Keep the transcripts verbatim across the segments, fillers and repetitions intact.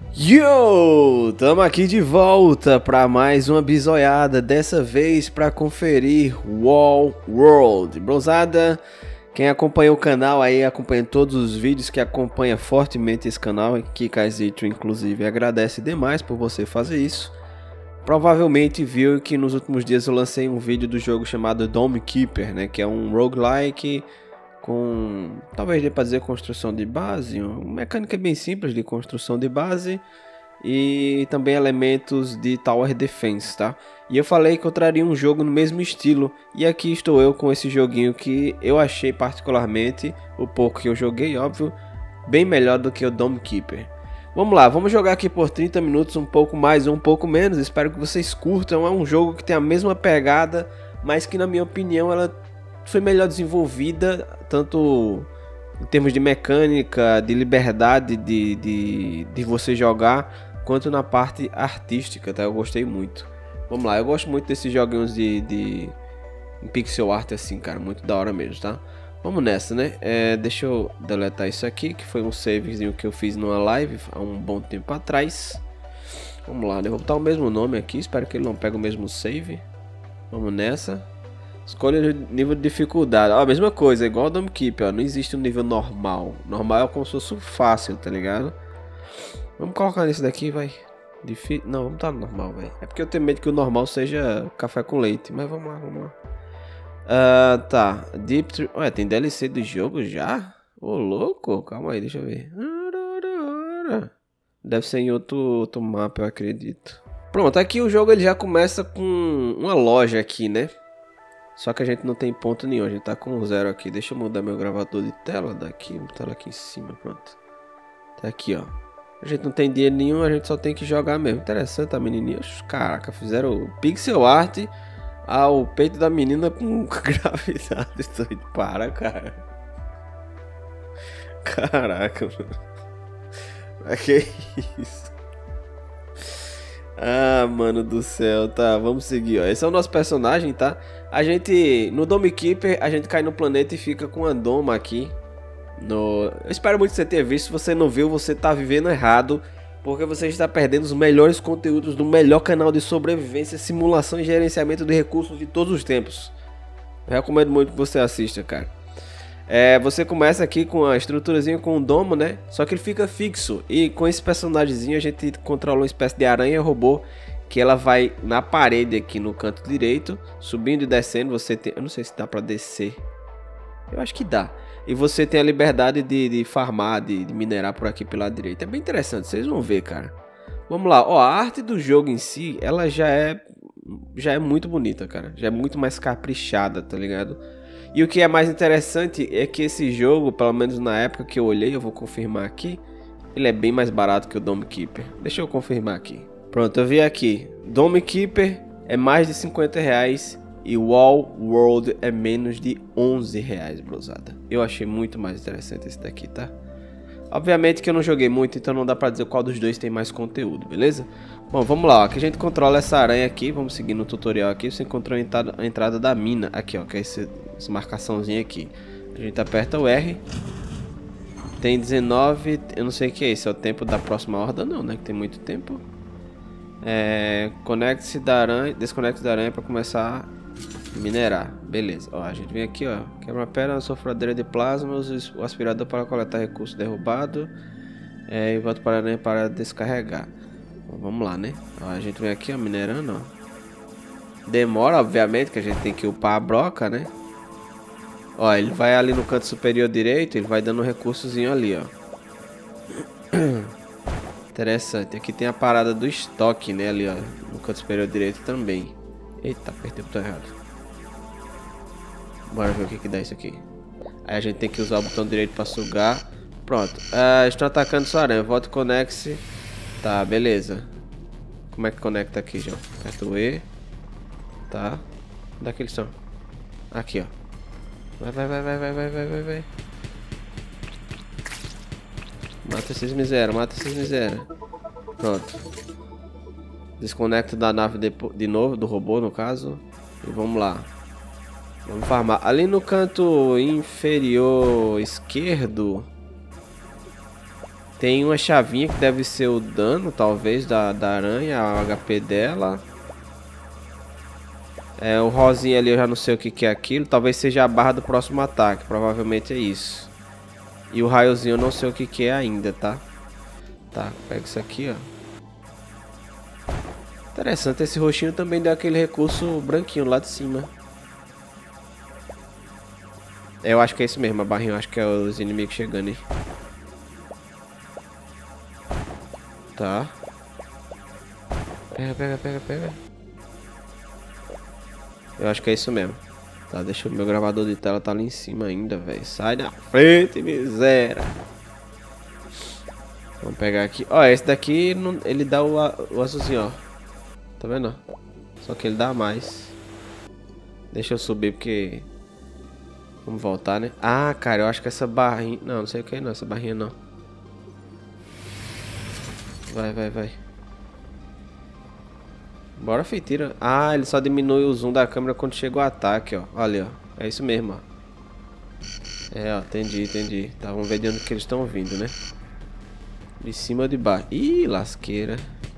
Yo! Tamo aqui de volta para mais uma bisoiada, dessa vez para conferir Wall World. Brosada, quem acompanha o canal aí, acompanha todos os vídeos, que acompanha fortemente esse canal, que Kaizito inclusive agradece demais por você fazer isso. Provavelmente viu que nos últimos dias eu lancei um vídeo do jogo chamado Dome Keeper, né, que é um roguelike com, talvez dê para dizer, construção de base, uma mecânica bem simples de construção de base e também elementos de Tower Defense, tá? E eu falei que eu traria um jogo no mesmo estilo, e aqui estou eu com esse joguinho que eu achei particularmente, o pouco que eu joguei, óbvio, bem melhor do que o Dome Keeper. Vamos lá, vamos jogar aqui por trinta minutos, um pouco mais ou um pouco menos, espero que vocês curtam. É um jogo que tem a mesma pegada, mas que na minha opinião ela foi melhor desenvolvida, tanto em termos de mecânica, de liberdade de, de, de você jogar, quanto na parte artística, tá? Eu gostei muito. Vamos lá, eu gosto muito desses joguinhos de, de em pixel art assim, cara, muito da hora mesmo, tá? Vamos nessa, né? É, deixa eu deletar isso aqui, que foi um savezinho que eu fiz numa live há um bom tempo atrás. Vamos lá, né? Eu vou botar o mesmo nome aqui, espero que ele não pegue o mesmo save. Vamos nessa. Escolha o nível de dificuldade. Ó, a mesma coisa, igual o Dome Keeper, ó. Não existe um nível normal. Normal é como se fosse fácil, tá ligado? Vamos colocar nesse daqui, vai. Difí... Não, vamos estar no normal, velho. É porque eu tenho medo que o normal seja café com leite. Mas vamos lá, vamos lá. Uh, tá. Deep... Ué, tem D L C do jogo já? Ô, louco. Calma aí, deixa eu ver. Deve ser em outro, outro mapa, eu acredito. Pronto, aqui o jogo ele já começa com uma loja aqui, né? Só que a gente não tem ponto nenhum, a gente tá com zero aqui. Deixa eu mudar meu gravador de tela daqui, botar ela aqui em cima, pronto. Tá aqui, ó. A gente não tem dinheiro nenhum, a gente só tem que jogar mesmo. Interessante a menininha. Caraca, fizeram pixel art ao peito da menina com gravidade. Estou de para, cara. Caraca, mano. Mas que isso? Ah, mano do céu, tá, vamos seguir, ó. Esse é o nosso personagem, tá? A gente, no Dome Keeper, a gente cai no planeta e fica com a doma aqui no... Eu espero muito que você tenha visto. Se você não viu, você tá vivendo errado, porque você está perdendo os melhores conteúdos do melhor canal de sobrevivência, simulação e gerenciamento de recursos de todos os tempos. Eu recomendo muito que você assista, cara. É, você começa aqui com a estruturazinha com um domo, né? Só que ele fica fixo. E com esse personagemzinho a gente controla uma espécie de aranha robô, que ela vai na parede aqui no canto direito, subindo e descendo. Você tem... Eu não sei se dá pra descer. Eu acho que dá. E você tem a liberdade de, de farmar, de, de minerar por aqui pelo lado direito. É bem interessante, vocês vão ver, cara. Vamos lá. Ó, a arte do jogo em si, ela já é... Já é muito bonita, cara. Já é muito mais caprichada, tá ligado? E o que é mais interessante é que esse jogo, pelo menos na época que eu olhei, eu vou confirmar aqui, ele é bem mais barato que o Dome Keeper. Deixa eu confirmar aqui. Pronto, eu vi aqui. Dome Keeper é mais de cinquenta reais e Wall World é menos de onze reais, brosada. Eu achei muito mais interessante esse daqui, tá? Obviamente que eu não joguei muito, então não dá pra dizer qual dos dois tem mais conteúdo, beleza? Bom, vamos lá, ó. Aqui a gente controla essa aranha aqui. Vamos seguir no tutorial aqui. Você encontrou a entrada, a entrada da mina. Aqui, ó, que é esse, essa marcaçãozinha aqui. A gente aperta o R. Tem dezenove. Eu não sei o que é isso. É o tempo da próxima horda, não, né? Que tem muito tempo. É, conecte-se da aranha. Desconecte da aranha para começar a minerar. Beleza. Ó, a gente vem aqui, ó. Quebra-pedra, sofradeira de plasmas. O aspirador para coletar recurso derrubado. É, e volta para a aranha para descarregar. Vamos lá, né? Ó, a gente vem aqui, ó, minerando, ó. Demora, obviamente, que a gente tem que upar a broca, né? Ó, ele vai ali no canto superior direito, ele vai dando um recursozinho ali, ó. Interessante. Aqui tem a parada do estoque, né? Ali, ó, no canto superior direito também. Eita, apertei o botão errado. Bora ver o que que dá isso aqui. Aí a gente tem que usar o botão direito pra sugar. Pronto. Ah, estão atacando sua aranha. Volta e conecte-se. Tá, beleza. Como é que conecta aqui, João? Aperta o E. Tá. Onde é que eles estão? Aqui, ó. Vai, vai, vai, vai, vai, vai, vai, vai, vai. Mata esses miséria, mata esses miséria. Pronto. Desconecta da nave de, de novo, do robô, no caso. E vamos lá. Vamos farmar. Ali no canto inferior esquerdo Tem uma chavinha que deve ser o dano, talvez, da, da aranha, o H P dela. É, o rosinha ali eu já não sei o que, que é aquilo. Talvez seja a barra do próximo ataque, provavelmente é isso. E o raiozinho eu não sei o que, que é ainda, tá? Tá, pega isso aqui, ó. Interessante, esse roxinho também deu aquele recurso branquinho lá de cima. Eu acho que é isso mesmo, a barrinha, eu acho que é os inimigos chegando aí. Tá. Pega, pega, pega, pega. Eu acho que é isso mesmo. Tá, deixa o meu gravador de tela tá ali em cima ainda, velho. Sai da frente, miséria. Vamos pegar aqui. Ó, esse daqui, não, ele dá o, o azulzinho, ó. Tá vendo? Só que ele dá mais. Deixa eu subir porque... Vamos voltar, né? Ah, cara, eu acho que essa barrinha... Não, não sei o que é não, essa barrinha não. Vai, vai, vai. Bora, filho, tira. Ah, ele só diminui o zoom da câmera quando chega o ataque, ó. Olha, ó. É isso mesmo, ó. É, ó, entendi, entendi. Tá, vamos ver de onde que eles estão vindo, né? De cima ou de baixo? Ih, lasqueira.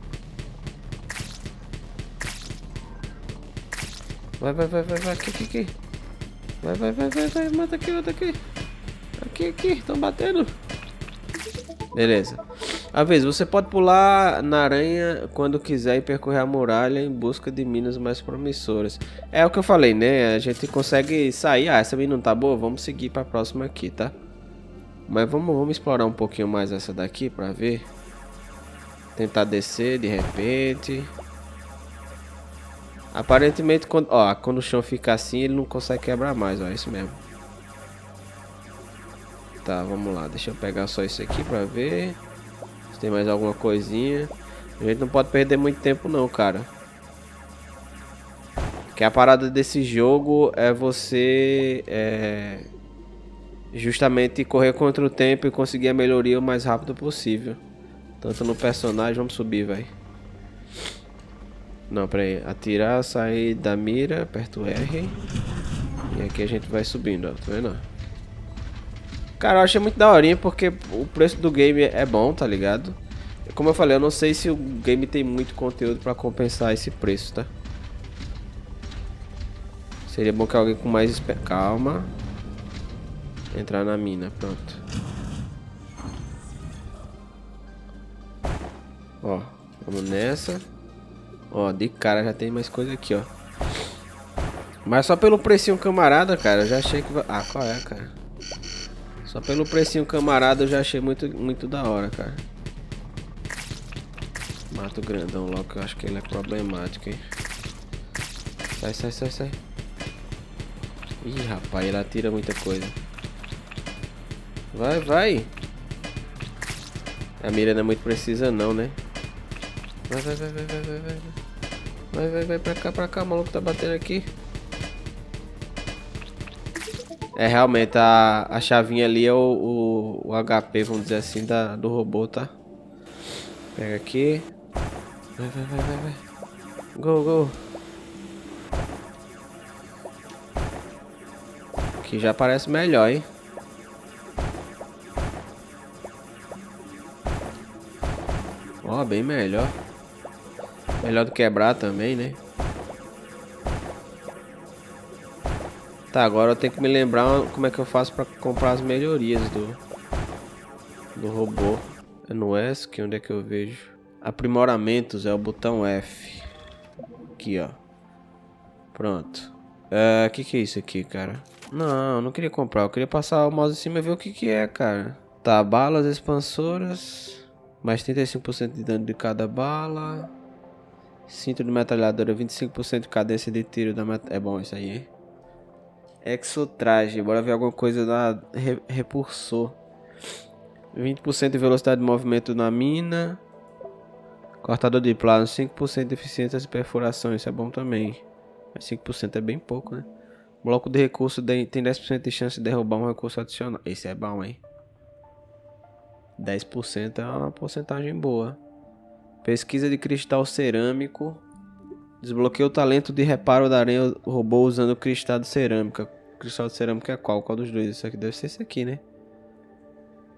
Vai, vai, vai, vai, vai. Aqui, aqui, aqui. Vai, vai, vai, vai, vai. Mata aqui, mata aqui. Aqui, aqui. Estão batendo. Beleza. A vez, você pode pular na aranha quando quiser e percorrer a muralha em busca de minas mais promissoras. É o que eu falei, né? A gente consegue sair. Ah, essa mina não tá boa? Vamos seguir pra próxima aqui, tá? Mas vamos, vamos explorar um pouquinho mais essa daqui pra ver. Tentar descer de repente. Aparentemente, quando, ó, quando o chão fica assim, ele não consegue quebrar mais, ó. É isso mesmo. Tá, vamos lá. Deixa eu pegar só isso aqui pra ver. Se tem mais alguma coisinha. A gente não pode perder muito tempo não, cara. Que a parada desse jogo é você... É, justamente correr contra o tempo e conseguir a melhoria o mais rápido possível. Tanto no personagem. Vamos subir, velho. Não, pera aí. Atirar, sair da mira, aperta o R. E aqui a gente vai subindo, ó. Tá vendo? Cara, eu achei muito daorinha porque o preço do game é bom, tá ligado? Como eu falei, eu não sei se o game tem muito conteúdo pra compensar esse preço, tá? Seria bom que alguém com mais... Calma. Entrar na mina, pronto. Ó, vamos nessa. Ó, de cara já tem mais coisa aqui, ó. Mas só pelo precinho camarada, cara, eu já achei que vai... Ah, qual é, cara? Só pelo precinho camarada eu já achei muito, muito da hora, cara. Mata o grandão logo, que eu acho que ele é problemático, hein. Sai, sai, sai, sai. Ih, rapaz, ele atira muita coisa. Vai, vai. A mira não é muito precisa não, né? Vai, vai, vai, vai, vai, vai, vai. Vai, vai, vai pra cá, pra cá, o maluco tá batendo aqui. É, realmente, a, a chavinha ali é o, o, o H P, vamos dizer assim, da, do robô, tá? Pega aqui. Vai, vai, vai, vai, vai. Go, go. Aqui já parece melhor, hein? Ó, bem melhor. Melhor do que quebrar também, né? Tá, agora eu tenho que me lembrar como é que eu faço pra comprar as melhorias do do robô. É no S, que onde é que eu vejo? Aprimoramentos é o botão F. Aqui, ó. Pronto. É, que que é isso aqui, cara? Não, não queria comprar. Eu queria passar o mouse em cima e ver o que que é, cara. Tá, balas expansoras. Mais trinta e cinco por cento de dano de cada bala. Cinto de metralhadora, vinte e cinco por cento de cadência de tiro da met... É bom isso aí, hein? Exotraje, bora ver alguma coisa da re repulsor. vinte por cento de velocidade de movimento na mina. Cortador de plano, cinco por cento de eficiência de perfuração, isso é bom também. Mas cinco por cento é bem pouco, né? Bloco de recurso tem dez por cento de chance de derrubar um recurso adicional. Esse é bom, hein? dez por cento é uma porcentagem boa. Pesquisa de cristal cerâmico. Desbloqueia o talento de reparo da aranha robô usando o cristal de cerâmica. O cristal de cerâmica é qual? Qual dos dois? Isso aqui deve ser esse aqui, né?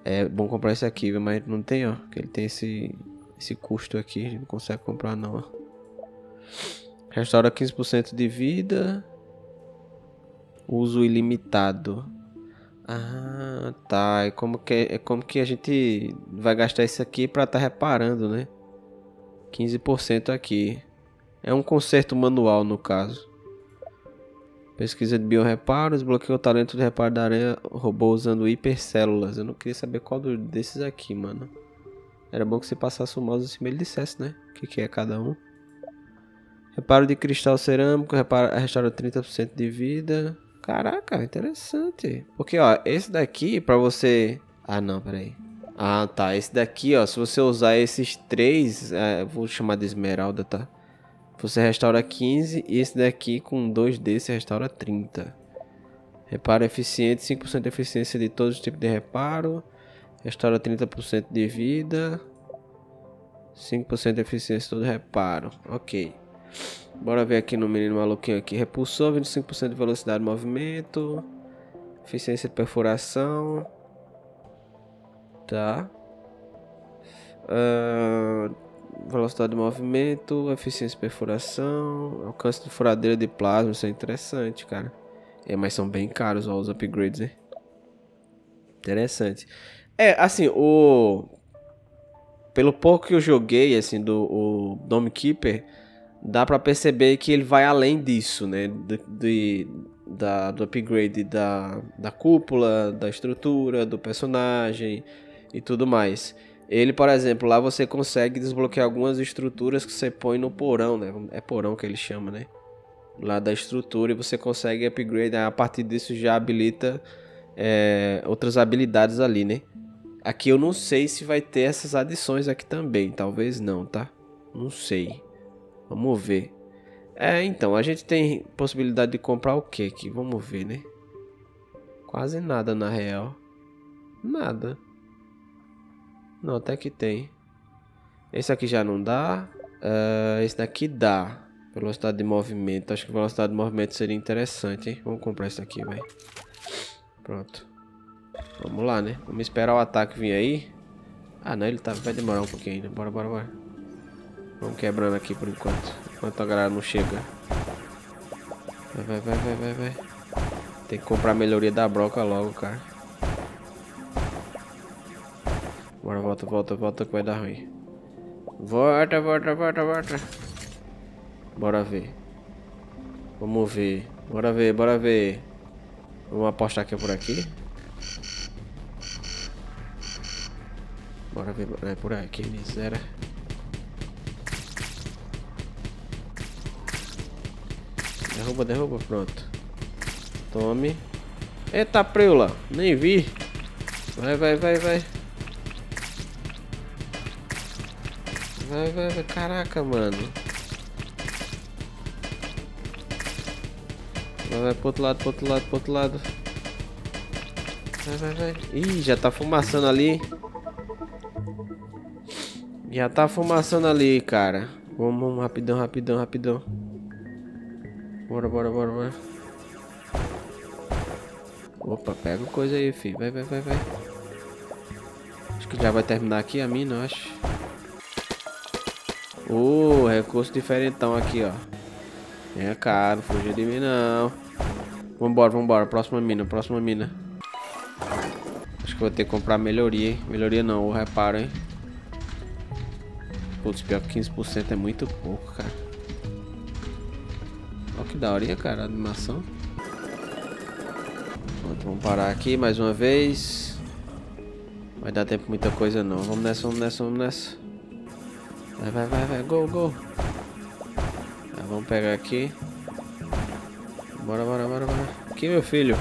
É bom comprar esse aqui, viu? Mas não tem, ó. Que ele tem esse, esse custo aqui. A gente não consegue comprar, não, ó. Restaura quinze por cento de vida. Uso ilimitado. Ah, tá. É como que, é como que a gente vai gastar isso aqui pra tá reparando, né? quinze por cento aqui. É um conserto manual, no caso. Pesquisa de biorreparo. Desbloqueia o talento de reparo da aranha robô usando hipercélulas. Eu não queria saber qual desses aqui, mano. Era bom que você passasse o mouse em cima e ele dissesse, né? O que, que é cada um. Reparo de cristal cerâmico. Repara, restaura trinta por cento de vida. Caraca, interessante. Porque, ó, esse daqui pra você... Ah, não, peraí. Ah, tá. Esse daqui, ó, se você usar esses três... É, vou chamar de esmeralda, tá? Você restaura quinze e esse daqui com dois desses restaura trinta. Reparo eficiente, cinco por cento de eficiência de todos os tipos de reparo. Restaura trinta por cento de vida. cinco por cento de eficiência de todo reparo. Ok. Bora ver aqui no menino maluquinho aqui. Repulsor, vinte e cinco por cento de velocidade de movimento. Eficiência de perfuração. Tá. Uh, velocidade de movimento. Eficiência de perfuração. Alcance de furadeira de plasma. Isso é interessante, cara. É, mas são bem caros, ó, os upgrades, né? Interessante. É, assim, o... Pelo pouco que eu joguei, assim, do o Dome Keeper... Dá pra perceber que ele vai além disso, né? De, de, da, do upgrade da, da cúpula, da estrutura, do personagem e tudo mais. Ele, por exemplo, lá você consegue desbloquear algumas estruturas que você põe no porão, né? É porão que ele chama, né? Lá da estrutura e você consegue upgrade. A partir disso já habilita é, outras habilidades ali, né? Aqui eu não sei se vai ter essas adições aqui também. Talvez não, tá? Não sei. Vamos ver. É, então, a gente tem possibilidade de comprar o que aqui? Vamos ver, né? Quase nada, na real. Nada. Não, até que tem. Esse aqui já não dá. Uh, esse daqui dá. Velocidade de movimento. Acho que velocidade de movimento seria interessante, hein? Vamos comprar esse aqui, vai. Pronto. Vamos lá, né? Vamos esperar o ataque vir aí. Ah, não, ele tá... vai demorar um pouquinho ainda. Bora, bora, bora. Vamos quebrando aqui por enquanto. Enquanto a galera não chega. Vai, vai, vai, vai, vai, vai. Tem que comprar a melhoria da broca logo, cara. Bora, volta, volta, volta que vai dar ruim. Volta, volta, volta, volta. Bora ver. Vamos ver. Bora ver, bora ver. Vamos apostar que é por aqui. Bora ver, é por aqui, miséria. Derruba, derruba, pronto. Tome. Eita, preula. Nem vi. Vai, vai, vai, vai. Vai, vai, vai. Caraca, mano. Vai, vai pro outro lado, pro outro lado, pro outro lado. Vai, vai, vai. Ih, já tá fumaçando ali. Já tá fumaçando ali, cara. Vamos, vamos, rapidão, rapidão, rapidão. Bora, bora, bora, bora. Opa, pega coisa aí, filho. Vai, vai, vai, vai. Acho que já vai terminar aqui a mina, eu acho. Uh, recurso diferentão aqui, ó. É caro, fugiu de mim não. Vambora, vambora. Próxima mina, próxima mina. Acho que vou ter que comprar melhoria, hein? Melhoria não, o reparo, hein? Putz, pior que quinze por cento é muito pouco, cara. Olha que daorinha, cara, a animação. Pronto, vamos parar aqui mais uma vez. Vai dar tempo muita coisa não. Vamos nessa, vamos nessa, vamos nessa. Vai, vai, vai, vai, go, go. Tá, vamos pegar aqui. Bora, bora, bora, bora. Aqui, meu filho.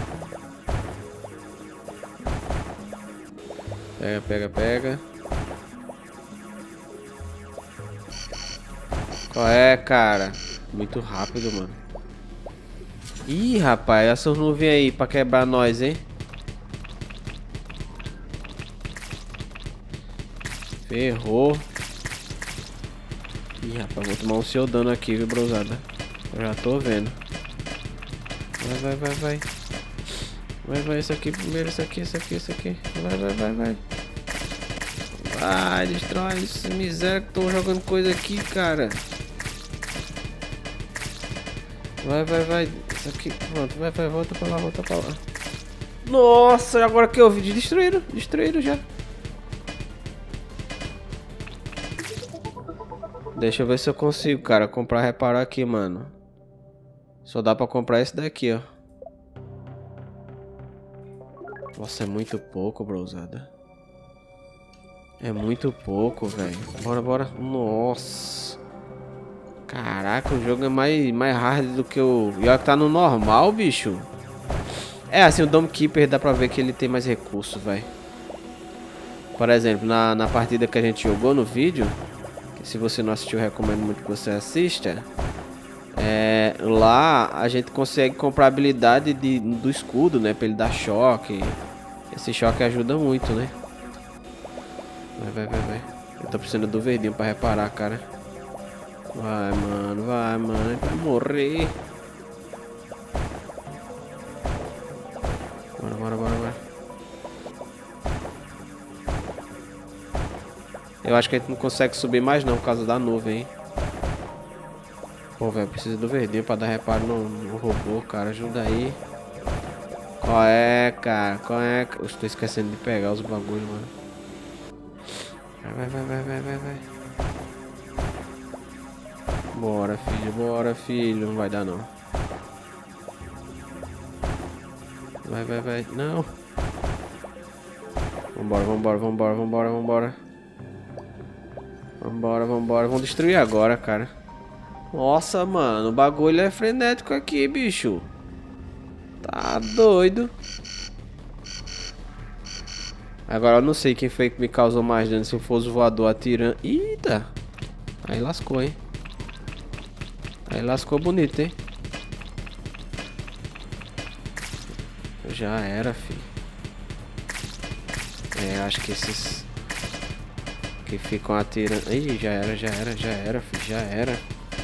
Pega, pega, pega. Qual é, cara? Muito rápido, mano. Ih, rapaz, essas nuvens aí pra quebrar nós, hein? Ferrou. Ih, rapaz, vou tomar um seu dano aqui, viu, brosada? Eu já tô vendo. Vai, vai, vai, vai. Vai, vai, isso aqui primeiro, isso aqui, isso aqui, isso aqui. Vai, vai, vai, vai. Ai, destrói esse miséria que tô jogando coisa aqui, cara. Vai, vai, vai. Isso aqui, pronto, vai, vai, volta pra lá, volta pra lá. Nossa, agora que eu vi, destruíram, destruíram já. Deixa eu ver se eu consigo, cara, comprar, reparar aqui, mano. Só dá pra comprar esse daqui, ó. Nossa, é muito pouco, brosada. É muito pouco, velho. Bora, bora. Nossa. Caraca, o jogo é mais, mais hard do que o... E olha que tá no normal, bicho. É, assim, o Dome Keeper dá pra ver que ele tem mais recursos, velho. Por exemplo, na, na partida que a gente jogou no vídeo, que se você não assistiu, eu recomendo muito que você assista. É, lá a gente consegue comprar a habilidade de, do escudo, né? Pra ele dar choque. Esse choque ajuda muito, né? Vai, vai, vai, vai. Eu tô precisando do verdinho pra reparar, cara. Vai, mano, vai, mano. Ele vai morrer. Bora, bora, bora, bora. Eu acho que a gente não consegue subir mais não por causa da nuvem, hein? Pô, velho, preciso do verdinho pra dar reparo no, no robô, cara. Ajuda aí. Qual é, cara? Qual é? Eu estou esquecendo de pegar os bagulhos, mano. Vai, vai, vai, vai, vai, vai. Bora, filho, bora, filho. Não vai dar, não. Vai, vai, vai. Não. Vambora, vambora, vambora, vambora, vambora. Vambora, vambora. Vamos destruir agora, cara. Nossa, mano. O bagulho é frenético aqui, bicho. Tá doido. Agora eu não sei quem foi que me causou mais dano. Se fosse o voador atirando. Eita. Aí lascou, hein. Aí lascou bonito, hein. Já era, filho. É, acho que esses que ficam atirando. Ih, já era, já era, já era, filho. Já era.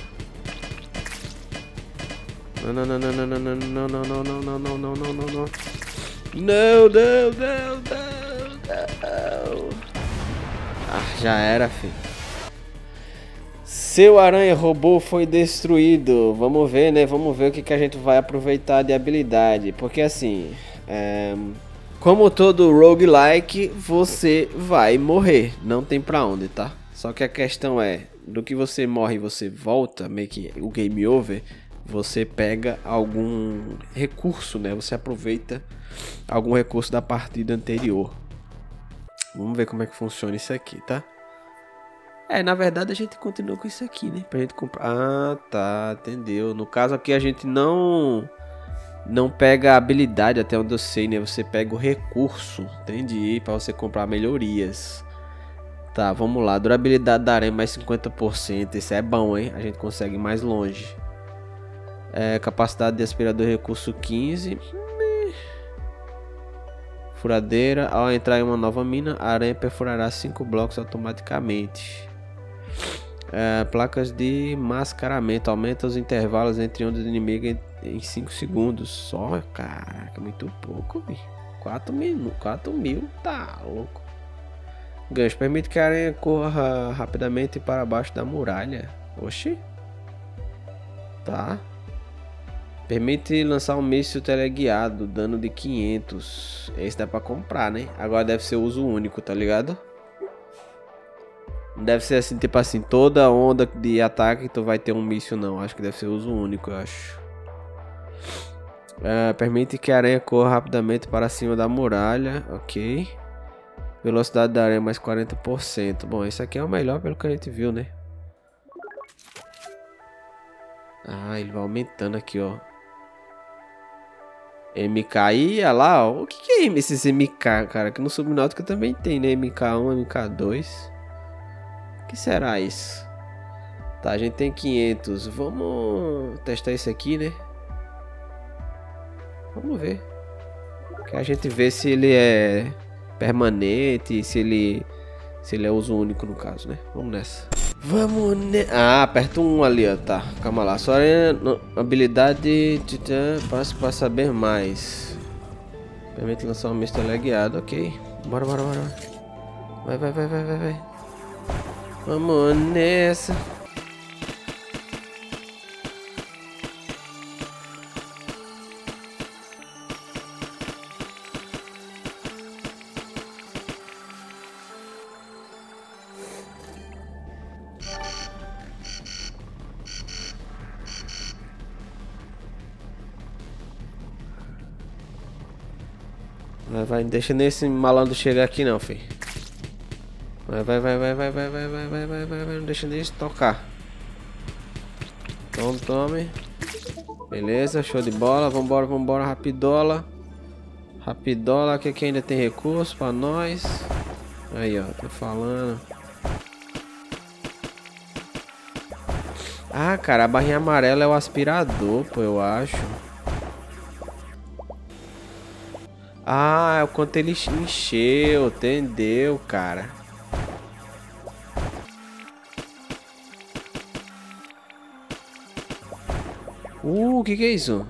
Não, não, não, não, não, não, não, não, não, não, não, não, não, não, não, não, não. Não, não, não, não, não. Ah, já era, filho. Seu aranha robô foi destruído. Vamos ver, né? Vamos ver o que, que a gente vai aproveitar de habilidade. Porque assim, é... como todo roguelike, você vai morrer. Não tem pra onde, tá? Só que a questão é, do que você morre e você volta, meio que o game over, você pega algum recurso, né? Você aproveita algum recurso da partida anterior. Vamos ver como é que funciona isso aqui, tá? É, na verdade a gente continua com isso aqui, né? Pra gente comprar... Ah, tá, entendeu. No caso aqui a gente não... Não pega a habilidade, até onde eu sei, né? Você pega o recurso, entendi, pra você comprar melhorias. Tá, vamos lá. Durabilidade da aranha mais cinquenta por cento. Isso é bom, hein? A gente consegue ir mais longe. É, capacidade de aspirador recurso quinze. Furadeira. Ao entrar em uma nova mina, a aranha perfurará cinco blocos automaticamente. É, placas de mascaramento. Aumenta os intervalos entre ondas do inimigo em cinco segundos. Só, caraca, muito pouco, bicho. quatro mil, quatro mil, tá louco. Gancho permite que a aranha corra rapidamente para baixo da muralha. Oxi. Tá. Permite lançar um míssil teleguiado, dano de quinhentos. Esse dá pra comprar, né? Agora deve ser uso único, tá ligado? Não deve ser assim, tipo assim, toda onda de ataque tu vai ter um míssil, não. Acho que deve ser uso único, eu acho. É, permite que a aranha corra rapidamente para cima da muralha, ok. Velocidade da aranha mais quarenta por cento. Bom, esse aqui é o melhor pelo que a gente viu, né? Ah, ele vai aumentando aqui, ó. M K I, olha lá, ó. O que, que é esses M K, cara? Que no Subnáutica também tem, né? M K um, M K dois. O que será isso? Tá, a gente tem quinhentos. Vamos testar esse aqui, né? Vamos ver. Que a gente vê se ele é permanente, se ele se ele é uso único no caso, né? Vamos nessa. Vamos ne... Ah, aperta um ali, ó, tá. Calma lá. Só é habilidade passo para saber mais. Permite lançar um mister guiado, ok. Bora, bora, bora. Vai, vai, vai, vai, vai, vai. Vamos nessa. Vai, vai, não deixa nesse malandro chegar aqui não, filho. Vai, vai, vai, vai, vai, vai, vai, vai, vai, vai, vai, vai, não deixa nesse tocar. Tome, tome. Beleza, show de bola. Vambora, vambora, rapidola. Rapidola, que aqui ainda tem recurso pra nós. Aí, ó, tô falando. Ah, cara, a barrinha amarela é o aspirador, pô, eu acho. Ah, é o quanto ele encheu, entendeu, cara? Uh, o que que é isso?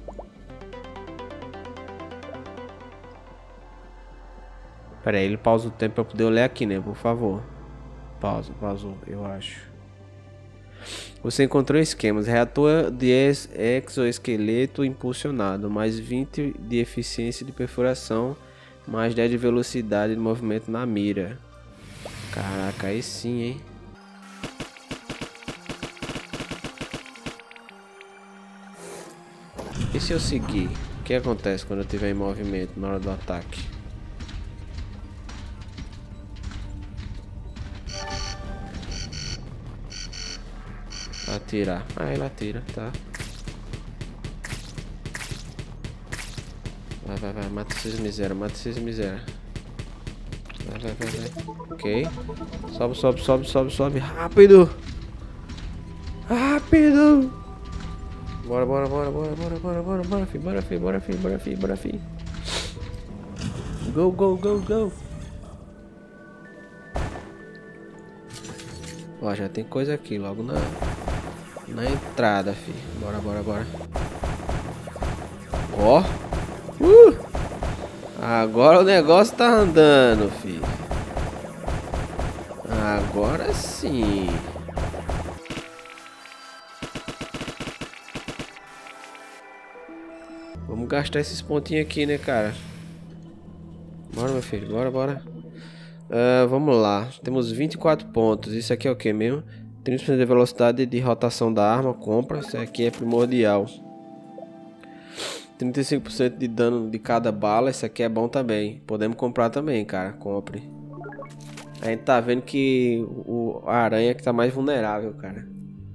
Pera aí, ele pausa o tempo pra eu poder olhar aqui, né? Por favor. Pausa, pausou, eu acho. Você encontrou esquemas. Reator de exoesqueleto impulsionado. Mais vinte de eficiência de perfuração. Mais dez de velocidade de movimento na mira. Caraca, aí sim, hein? E se eu seguir? O que acontece quando eu estiver em movimento na hora do ataque? Atirar. Ah, ele atira, tá. Vai, vai, vai. Mata esses miséria, mata esses miséria. Vai, vai, vai, vai. Ok. Sobe, sobe, sobe, sobe, sobe. Rápido! Rápido! Bora, bora, bora, bora, bora, bora, bora, bora, fi, bora, fi, bora, fi, bora, fi, bora, fi. Go, go, go, go. Ó, já tem coisa aqui logo na... Na entrada, fi. Bora, bora, bora. Ó. Uh! Agora o negócio tá andando, fi. Agora sim. Vamos gastar esses pontinhos aqui, né, cara? Bora, meu filho. Bora, bora. Uh, vamos lá. Temos vinte e quatro pontos. Isso aqui é o que mesmo? trinta por cento de velocidade de rotação da arma, compra, isso aqui é primordial. trinta e cinco por cento de dano de cada bala, isso aqui é bom também. Podemos comprar também, cara, compre. A gente tá vendo que o, a aranha que tá mais vulnerável, cara.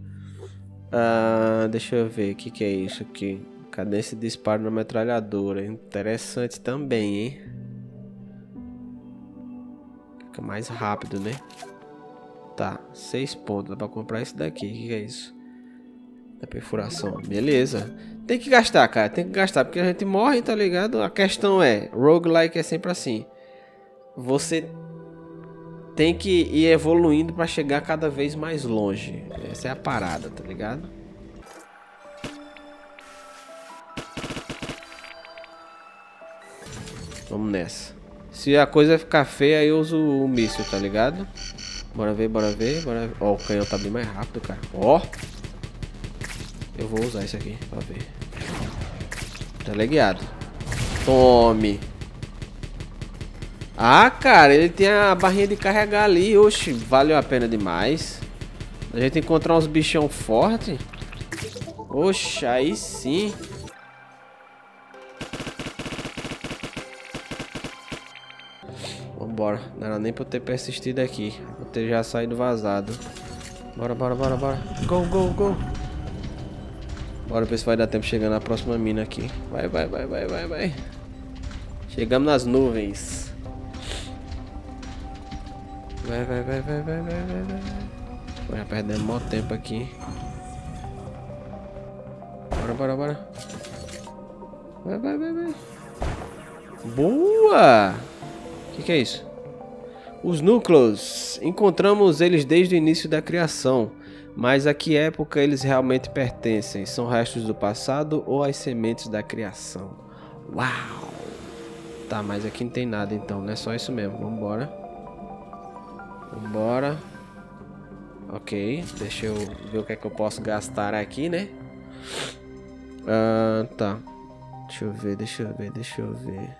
Ah, deixa eu ver, o que que é isso aqui? Cadência de disparo na metralhadora, interessante também, hein? Fica mais rápido, né? Tá, seis pontos, dá pra comprar isso daqui, o que, que é isso? Da perfuração, beleza. Tem que gastar, cara, tem que gastar, porque a gente morre, tá ligado? A questão é, roguelike é sempre assim. Você tem que ir evoluindo pra chegar cada vez mais longe. Essa é a parada, tá ligado? Vamos nessa. Se a coisa ficar feia, eu uso o míssil, tá ligado? Bora ver, bora ver, bora ver. Ó, o canhão tá bem mais rápido, cara. Ó. Eu vou usar isso aqui pra ver. Teleguiado. Tome. Ah, cara, ele tem a barrinha de carregar ali. Oxi, valeu a pena demais. A gente encontrar uns bichão fortes. Oxe, aí sim. Vambora. Não era nem pra eu ter persistido aqui. Vou ter já saído vazado. Bora, bora, bora, bora. Go, go, go. Bora ver se vai dar tempo chegando na próxima mina aqui. Vai, vai, vai, vai, vai, vai. Chegamos nas nuvens. Vai, vai, vai, vai, vai, vai, vai, vai. Já perdendo mó tempo aqui. Bora, bora, bora. Vai, vai, vai, vai. Boa! O que, que é isso? Os núcleos. Encontramos eles desde o início da criação. Mas a que época eles realmente pertencem? São restos do passado ou as sementes da criação? Uau! Tá, mas aqui não tem nada então, né? Só isso mesmo. Vambora. Vambora. Ok, deixa eu ver o que é que eu posso gastar aqui, né? Ah, tá. Deixa eu ver, deixa eu ver, deixa eu ver.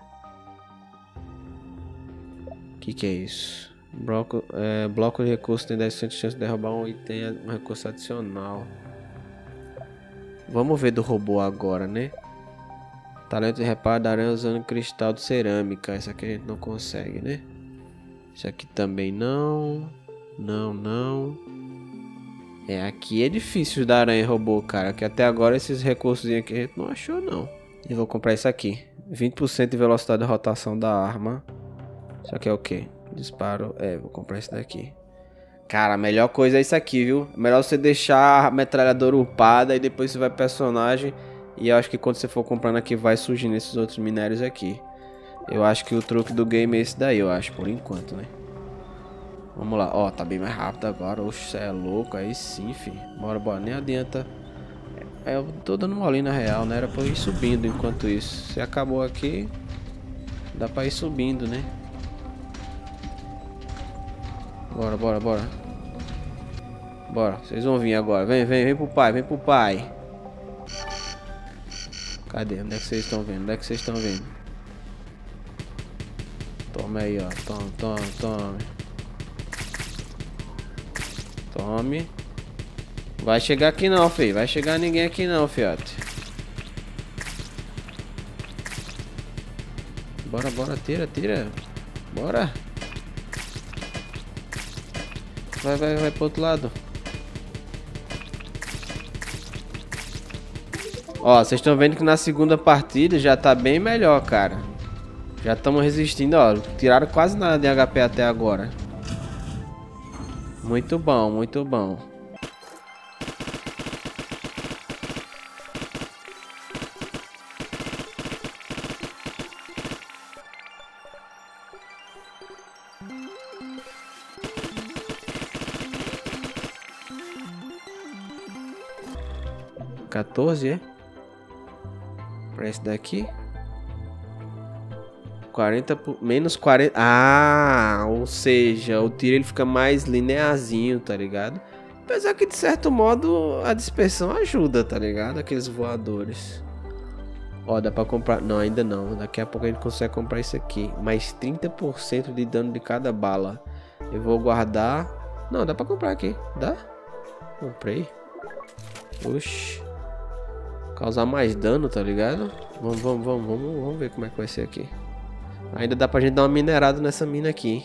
O que que é isso? Bloco, é, bloco de recurso tem dez por cento de chance de derrubar um item, um recurso adicional. Vamos ver do robô agora, né? Talento de reparo da aranha usando cristal de cerâmica. Essa aqui a gente não consegue, né? Isso aqui também não. Não, não. É, aqui é difícil da aranha robô, cara. Que até agora esses recursos aqui a gente não achou, não. E vou comprar isso aqui. vinte por cento de velocidade de rotação da arma. Isso aqui é o quê? Disparo. É, vou comprar isso daqui. Cara, a melhor coisa é isso aqui, viu? Melhor você deixar a metralhadora upada e depois você vai pro personagem. E eu acho que quando você for comprando aqui vai surgindo esses outros minérios aqui. Eu acho que o truque do game é esse daí, eu acho, por enquanto, né? Vamos lá. Ó, tá bem mais rápido agora. Oxe, você é louco. Aí sim, fi. Bora, bora. Nem adianta. É, eu tô dando uma olhinha na real, né? Era pra eu ir subindo enquanto isso. Se acabou aqui, dá pra ir subindo, né? Bora, bora, bora. Bora, vocês vão vir agora. Vem, vem, vem pro pai, vem pro pai. Cadê? Onde é que vocês estão vendo? Onde é que vocês estão vendo? Toma aí, ó. Toma, toma, toma. Tome. Vai chegar aqui não, filho. Vai chegar ninguém aqui não, fiote. Bora, bora, tira, tira. Bora. Vai, vai, vai pro outro lado. Ó, vocês estão vendo que na segunda partida já tá bem melhor, cara. Já estamos resistindo, ó. Tiraram quase nada de H P até agora. Muito bom, muito bom. quatorze, é? Pra esse daqui. quarenta por... menos quarenta. Ah, ou seja, o tiro ele fica mais linearzinho, tá ligado? Apesar que de certo modo a dispersão ajuda, tá ligado? Aqueles voadores. Ó, dá pra comprar. Não, ainda não. Daqui a pouco a gente consegue comprar isso aqui. Mais trinta por cento de dano de cada bala. Eu vou guardar. Não, dá pra comprar aqui. Dá? Comprei. Oxi. Causar mais dano, tá ligado? Vamos, vamos, vamos, vamos, vamos ver como é que vai ser aqui. Ainda dá pra gente dar uma minerada nessa mina aqui.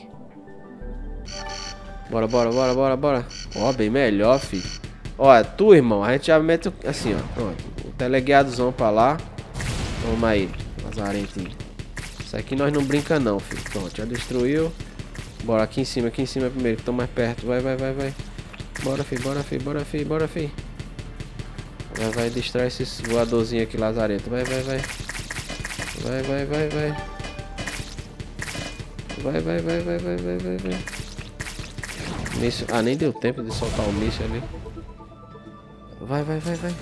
Bora, bora, bora, bora, bora. Ó, bem melhor, filho. Ó, tu, irmão, a gente já mete assim, ó. Pronto. O teleguiadozão pra lá. Toma aí, lazarentinho. Isso aqui nós não brinca não, filho. Pronto, já destruiu. Bora, aqui em cima, aqui em cima primeiro, que tô mais perto. Vai, vai, vai, vai. Bora, filho, bora, filho, bora, filho, bora, filho. Vai, vai, distrai esses voadorzinhos aqui, lazarento. Vai, vai, vai. Vai, vai, vai, vai. Vai, vai, vai, vai, vai, vai, vai, vai. Míssil. Ah, nem deu tempo de soltar o míssil ali. Vai, vai, vai, vai.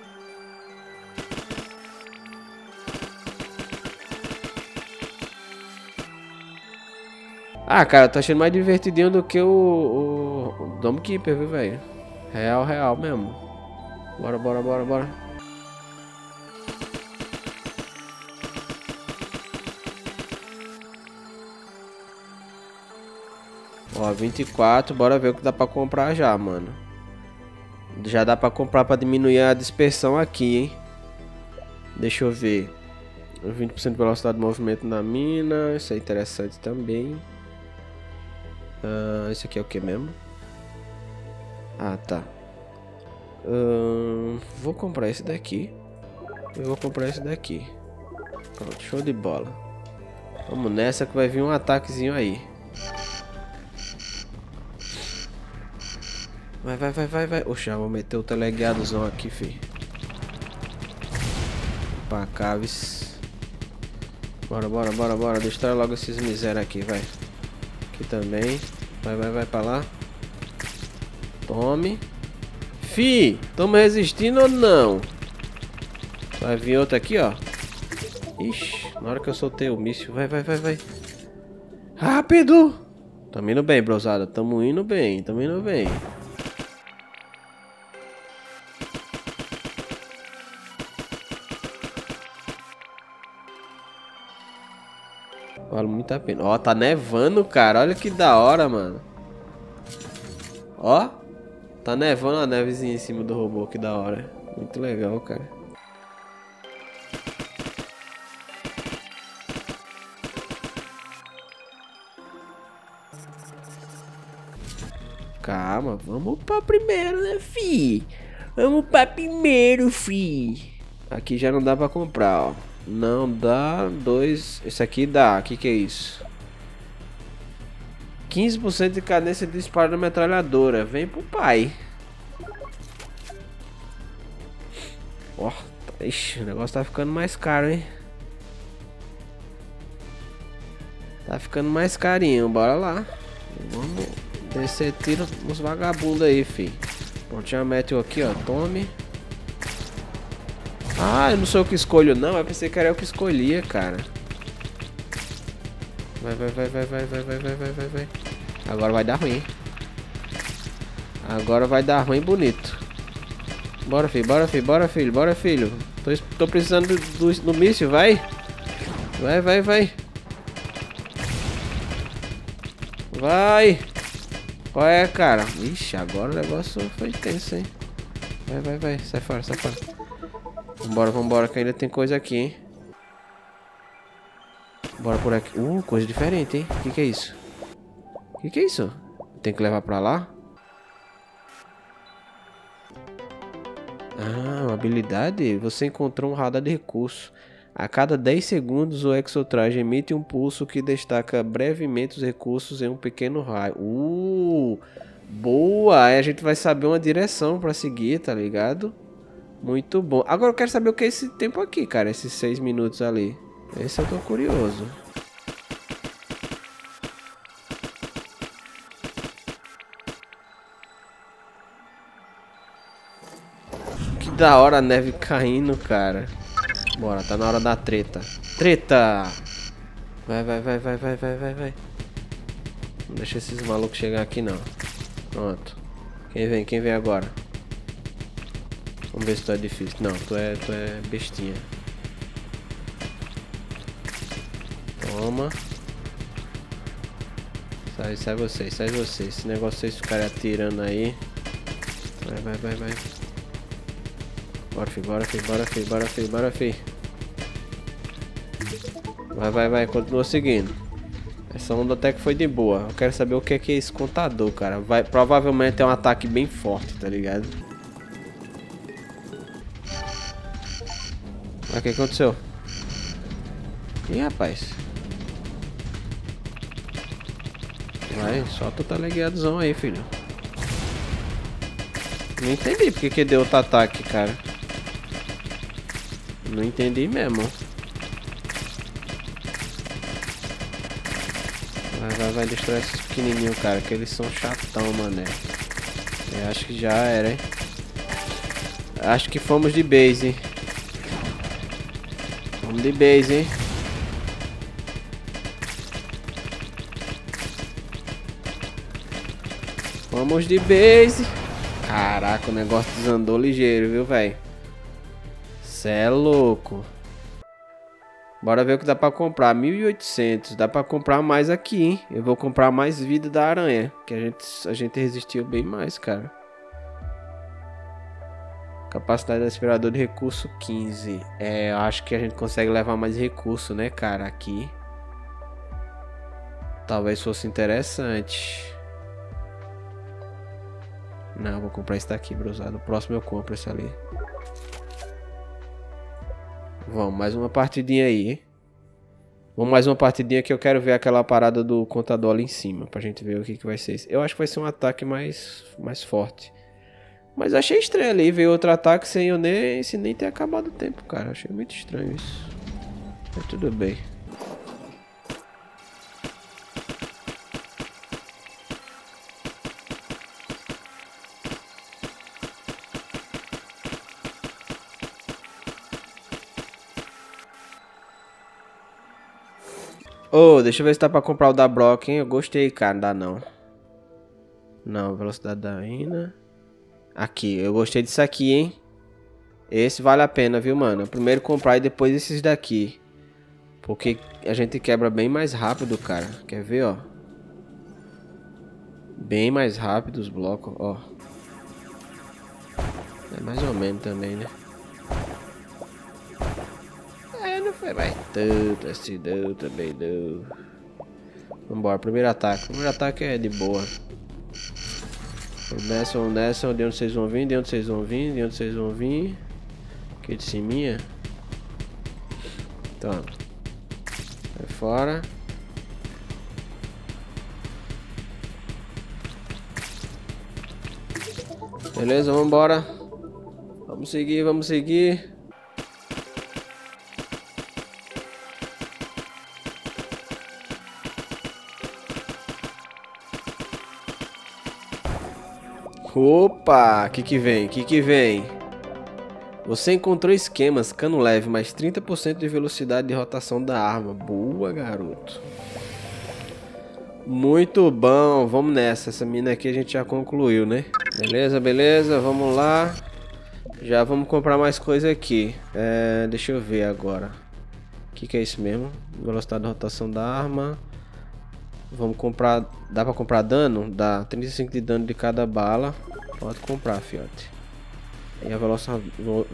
Ah, cara, tô achando mais divertidinho do que o, o, o Dome Keeper, viu, velho? Real, real mesmo. Bora, bora, bora, bora. Ó, vinte e quatro, bora ver o que dá pra comprar já, mano. Já dá pra comprar pra diminuir a dispersão aqui, hein. Deixa eu ver. vinte por cento de velocidade de movimento na mina. Isso é interessante também. Uh, esse aqui é o que mesmo? Ah, tá. Uh, vou comprar esse daqui. Eu vou comprar esse daqui. Pronto, show de bola. Vamos nessa que vai vir um ataquezinho aí. Vai, vai, vai, vai, vai. Oxa, vou meter o teleguiadozão aqui, fi. Pra caves. Bora, bora, bora, bora. Destrói logo esses miséria aqui, vai. Aqui também. Vai, vai, vai pra lá. Tome. Fi, tamo resistindo ou não? Vai vir outro aqui, ó. Ixi, na hora que eu soltei o míssil. Vai, vai, vai, vai. Rápido! Tamo indo bem, brosada. Tamo indo bem, tamo indo bem. Vale muito a pena. Ó, tá nevando, cara. Olha que da hora, mano. Ó. Tá nevando a nevezinha em cima do robô. Que da hora. Muito legal, cara. Calma, vamos pra primeiro, né, fi? Vamos pra primeiro, fi. Aqui já não dá pra comprar, ó. Não dá, dois... Esse aqui dá, o que que é isso? quinze por cento de cadência de disparo da metralhadora. Vem pro pai. Ó, oh, ixi, o negócio tá ficando mais caro, hein? Tá ficando mais carinho, bora lá. Vamos descer tiro nos vagabundos aí, fi. Pontinha méteo aqui, ó, tome. Ah, eu não sei o que escolho não, eu pensei que era eu que escolhia, cara. Vai, vai, vai, vai, vai, vai, vai, vai, vai, vai, vai. Agora vai dar ruim, hein? Agora vai dar ruim bonito. Bora, filho, bora, filho, bora, filho, bora, filho. Tô, tô precisando do, do, do míssil, vai. Vai, vai, vai. Vai. Qual é, cara? Ixi, agora o negócio foi tenso, hein? Vai, vai, vai, sai fora, sai fora. Vambora, vambora, que ainda tem coisa aqui, hein? Bora por aqui. Uh, coisa diferente, hein? O que que é isso? O que que é isso? Tem que levar pra lá? Ah, uma habilidade. Você encontrou um radar de recurso. A cada dez segundos, o exotraje emite um pulso que destaca brevemente os recursos em um pequeno raio. Uh, boa! Aí a gente vai saber uma direção pra seguir, tá ligado? Muito bom. Agora eu quero saber o que é esse tempo aqui, cara. Esses seis minutos ali. Esse eu tô curioso. Que da hora a neve caindo, cara. Bora, tá na hora da treta. Treta! Vai, vai, vai, vai, vai, vai, vai, vai. Não deixa esses malucos chegar aqui, não. Pronto. Quem vem? Quem vem agora? Vamos ver se tu é difícil. Não, tu é, tu é bestinha. Toma. Sai, sai você, sai você. Esse negócio vocês ficarem atirando aí. Vai, vai, vai, vai. Bora, filho, bora, filho, bora, filho, bora, filho, bora, filho. Vai, vai, vai, continua seguindo. Essa onda até que foi de boa. Eu quero saber o que é que é esse contador, cara. Vai, provavelmente é um ataque bem forte, tá ligado? Mas o que aconteceu? Ih, rapaz. Vai, solta o teleguiadozão aí, filho. Não entendi porque que deu outro ataque, cara. Não entendi mesmo. Vai, vai, vai destruir esses pequenininhos, cara, que eles são chatão, mané. Eu acho que já era, hein. Acho que fomos de base, hein. Fomos de base, hein. Vamos de base. Caraca, o negócio desandou ligeiro, viu, velho? Cê é louco. Bora ver o que dá pra comprar. mil e oitocentos. Dá pra comprar mais aqui, hein? Eu vou comprar mais vida da aranha. Que a gente, a gente resistiu bem mais, cara. Capacidade do aspirador de recurso quinze. É, eu acho que a gente consegue levar mais recurso, né, cara? Aqui. Talvez fosse interessante. Não, vou comprar esse daqui, brosado. O próximo eu compro esse ali. Vamos, mais uma partidinha aí, hein? Vamos mais uma partidinha que eu quero ver aquela parada do contador ali em cima. Pra gente ver o que, que vai ser. Eu acho que vai ser um ataque mais, mais forte. Mas achei estranho ali. Veio outro ataque sem eu nem, sem nem ter acabado o tempo, cara. Achei muito estranho isso. Mas tudo bem. Ô, oh, deixa eu ver se dá pra comprar o da Brock, hein? Eu gostei, cara. Não dá não. Não, velocidade da mina. Aqui, eu gostei disso aqui, hein? Esse vale a pena, viu, mano? Primeiro comprar e depois esses daqui. Porque a gente quebra bem mais rápido, cara. Quer ver, ó? Bem mais rápido os blocos, ó. É mais ou menos também, né? É, não foi mais tanto assim, não, também não. Vambora, primeiro ataque. Primeiro ataque é de boa. Vamos nessa, vamos nessa. De onde vocês vão vir, de onde vocês vão vir, de onde vocês vão vir. Aqui de ciminha. Toma. Vai fora. Beleza, vamos embora. Vamos seguir, vamos seguir. Opa, o que que vem? O que que vem? Você encontrou esquemas, cano leve, mais trinta por cento de velocidade de rotação da arma. Boa, garoto. Muito bom, vamos nessa. Essa mina aqui a gente já concluiu, né? Beleza, beleza, vamos lá. Já vamos comprar mais coisa aqui. É, deixa eu ver agora. O que que é isso mesmo? Velocidade de rotação da arma. Vamos comprar. Dá pra comprar dano? Dá. trinta e cinco de dano de cada bala. Pode comprar, fiote. E a velocidade.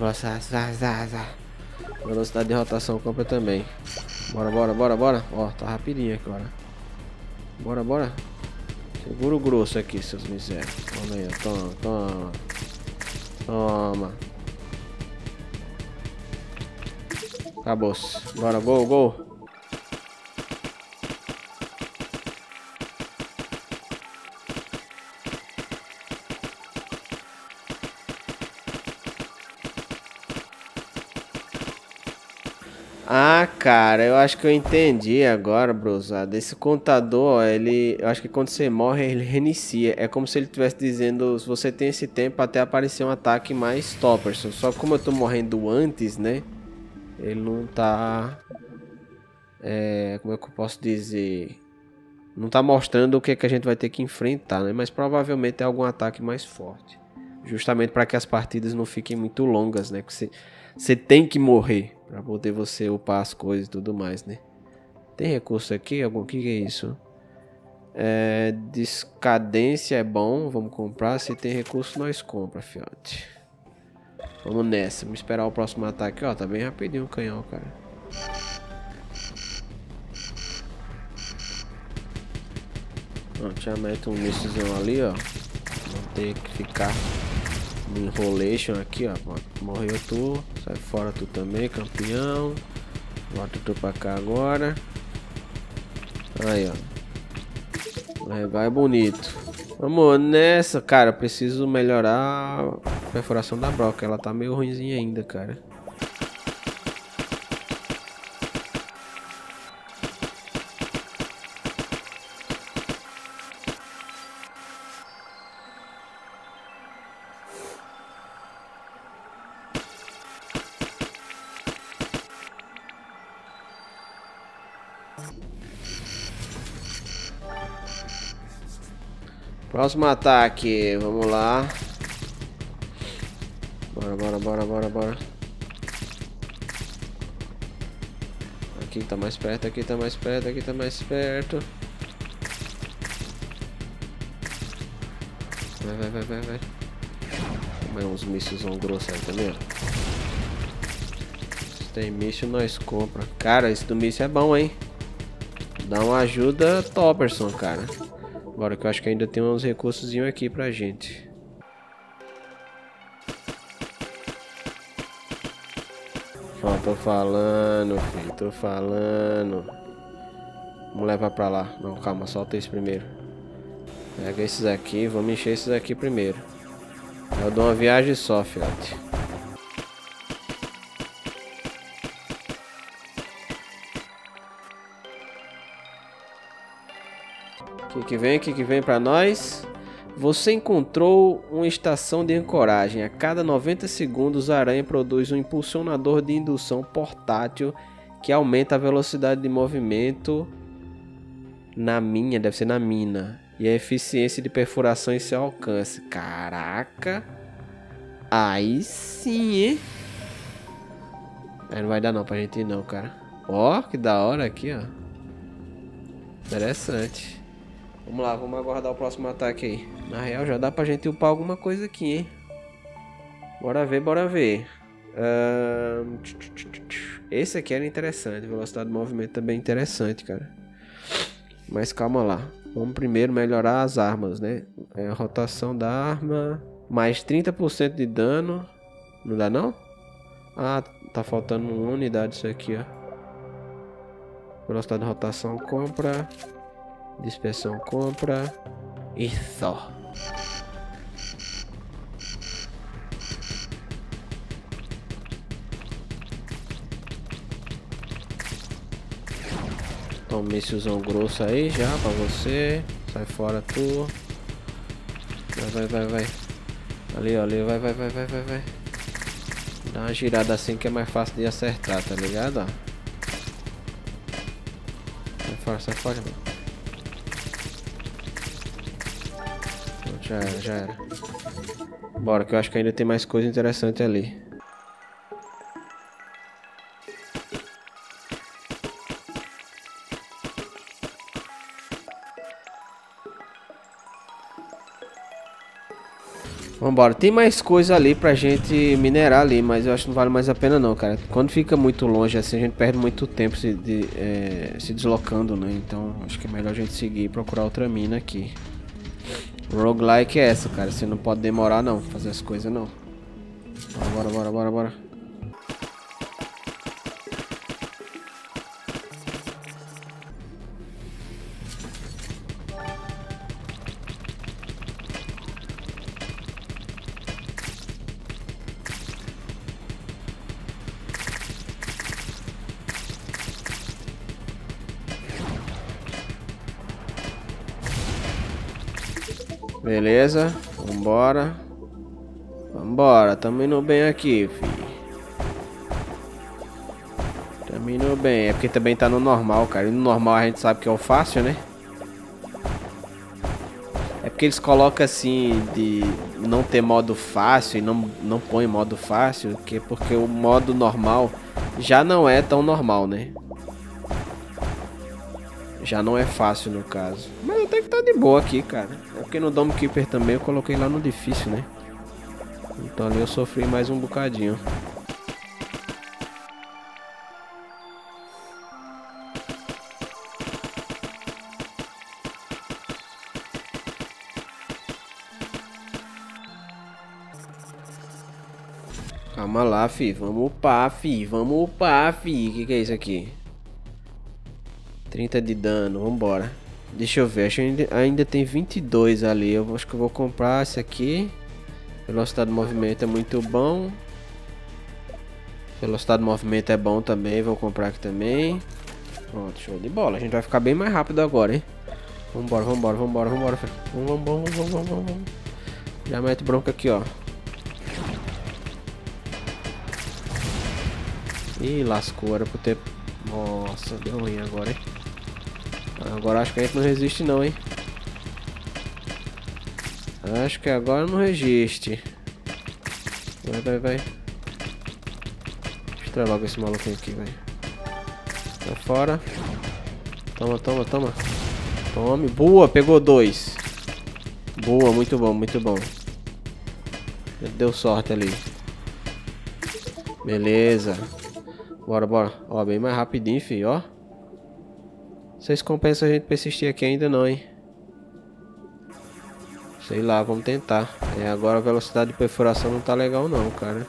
Velocidade de rotação compra também. Bora, bora, bora, bora. Ó, tá rapidinho agora. Bora, bora. Segura o grosso aqui, seus misérios. Toma aí, ó. Toma, toma. Toma. Acabou-se. Bora, gol, gol. Ah, cara, eu acho que eu entendi agora, brosada. Esse contador, ó, ele, eu acho que quando você morre, ele reinicia. É como se ele estivesse dizendo, se você tem esse tempo até aparecer um ataque mais Topperson. Só que como eu tô morrendo antes, né? Ele não tá... É, como é que eu posso dizer? Não tá mostrando o que, é que a gente vai ter que enfrentar, né? Mas provavelmente é algum ataque mais forte. Justamente para que as partidas não fiquem muito longas, né? Que você, você tem que morrer para poder você upar as coisas e tudo mais, né? Tem recurso aqui? Algum? O que, que é isso? É, descadência é bom, vamos comprar. Se tem recurso, nós compra, fiote. Vamos nessa, vamos esperar o próximo ataque. Ó, tá bem rapidinho o canhão, cara. Ó, já mete um mísselzão ali, ó. Vamos ter que ficar no enrolation aqui, ó. Morreu tu, sai fora tu também, campeão. Bota tu pra cá agora. Aí, ó. Vai, é bonito. Vamos nessa, cara. Preciso melhorar a perfuração da broca. Ela tá meio ruimzinha ainda, cara. Próximo ataque, vamos lá. Bora, bora, bora, bora, bora. Aqui tá mais perto, aqui tá mais perto, aqui tá mais perto. Vai, vai, vai, vai, vai. Como é uns mísseis grossos aí também, ó. Se tem míssil, nós compra. Cara, esse do míssil é bom, hein? Dá uma ajuda Topperson, cara. Agora que eu acho que ainda tem uns recursos aqui pra gente. Ó, tô falando, filho, tô falando. Vamos levar pra lá. Não, calma, solta esse primeiro. Pega esses aqui, vamos encher esses aqui primeiro. Eu dou uma viagem só, filhote. O que, que vem? O que, que vem pra nós? Você encontrou uma estação de ancoragem. A cada noventa segundos, a aranha produz um impulsionador de indução portátil que aumenta a velocidade de movimento Na minha, deve ser na mina. E a eficiência de perfuração em seu alcance. Caraca. Aí sim, hein? Aí não vai dar não pra gente ir não, cara. Ó, que da hora aqui, ó. Interessante. Vamos lá, vamos aguardar o próximo ataque aí. Na real, já dá pra gente upar alguma coisa aqui, hein? Bora ver, bora ver. Um... Esse aqui era interessante. Velocidade de movimento também é interessante, cara. Mas calma lá. Vamos primeiro melhorar as armas, né? É a rotação da arma. Mais trinta por cento de dano. Não dá não? Ah, tá faltando uma unidade isso aqui, ó. Velocidade de rotação compra. Dispersão compra. E só. Toma um míssilzão grosso aí já pra você. Sai fora tu. Vai, vai, vai, vai. Ali, ó, ali, vai, vai, vai, vai, vai, vai. Dá uma girada assim que é mais fácil de acertar, tá ligado, ó? Sai fora, sai fora, mano. Já era, já era. Bora, que eu acho que ainda tem mais coisa interessante ali. Vambora, tem mais coisa ali pra gente minerar ali, mas eu acho que não vale mais a pena não, cara. Quando fica muito longe assim, a gente perde muito tempo se, de, é, se deslocando, né? Então acho que é melhor a gente seguir e procurar outra mina aqui. Roguelike é essa, cara. Você não pode demorar não, fazer as coisas não. Bora, bora, bora, bora, bora. Beleza, vambora. Vambora, tamo indo bem aqui, filho. Tamo indo bem, é porque também tá no normal, cara. E no normal a gente sabe que é o fácil, né? É porque eles colocam assim de não ter modo fácil e não, não põe modo fácil, que porque o modo normal já não é tão normal, né? Já não é fácil no caso. Mas até que tá de boa aqui, cara. É porque no Dome Keeper também eu coloquei lá no difícil, né? Então ali eu sofri mais um bocadinho. Calma lá, fi. Vamos upar, fi. Vamos upar, fi. O que, que é isso aqui? trinta de dano, vambora. Deixa eu ver, acho que ainda, ainda tem vinte e dois ali. Eu acho que eu vou comprar esse aqui. Velocidade de movimento é muito bom. Velocidade de movimento é bom também, vou comprar aqui também. Pronto, show de bola. A gente vai ficar bem mais rápido agora, hein? Vambora, vambora, vambora, vambora. Vamos, vamos, vamos, vamos, vamos, vamos. Já mete bronca aqui, ó. Ih, lascou, era por ter... Nossa, deu ruim agora, hein? Agora acho que a gente não resiste não, hein? Acho que agora não resiste. Vai, vai, vai. Deixa eu logo esse maluquinho aqui, velho. Tá fora. Toma, toma, toma. Tome. Boa, pegou dois. Boa, muito bom, muito bom. Deu sorte ali. Beleza. Bora, bora. Ó, bem mais rapidinho, filho, ó. Vocês compensam a gente persistir aqui ainda não, hein? Sei lá, vamos tentar. É, agora a velocidade de perfuração não tá legal não, cara.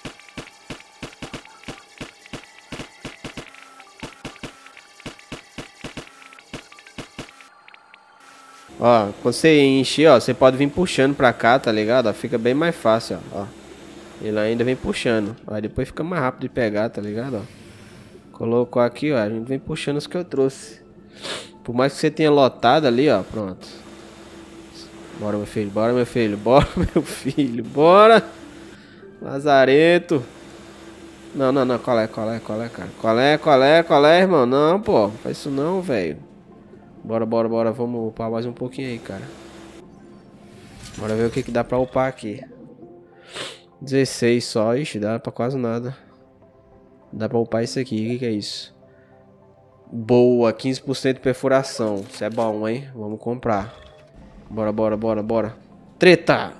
Ó, quando você encher, ó, você pode vir puxando pra cá, tá ligado? Ó, fica bem mais fácil, ó. Ó. Ele ainda vem puxando. Aí depois fica mais rápido de pegar, tá ligado? Ó. Colocou aqui, ó. A gente vem puxando os que eu trouxe. Por mais que você tenha lotado ali, ó. Pronto. Bora, meu filho. Bora, meu filho. Bora, meu filho. Bora. Lazareto. Não, não, não. Qual é, qual é, qual é, cara? Qual é, qual é, qual é, irmão? Não, pô. Faz isso não, velho. Bora, bora, bora. Vamos upar mais um pouquinho aí, cara. Bora ver o que, que dá pra upar aqui. dezesseis só. Ixi, dá pra quase nada. Dá pra upar isso aqui. O que, que é isso? Boa, quinze por cento de perfuração. Isso é bom, hein? Vamos comprar. Bora, bora, bora, bora. Treta!